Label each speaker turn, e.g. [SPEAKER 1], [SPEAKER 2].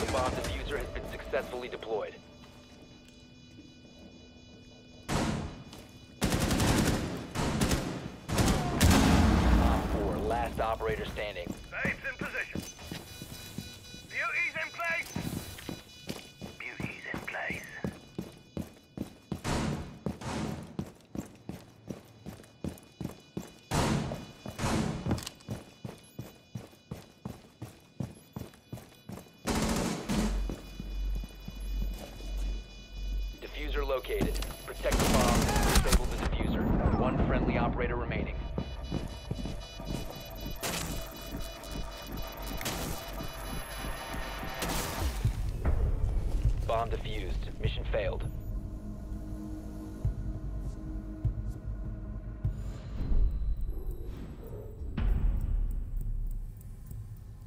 [SPEAKER 1] Bomb diffuser has been successfully deployed. Op 4, last operator standing.
[SPEAKER 2] Babes in position. Beauty's in place. Beauty's in place.
[SPEAKER 1] Diffuser located. Protect the bomb. Disable the diffuser. One friendly operator remaining. Bomb defused. Mission failed.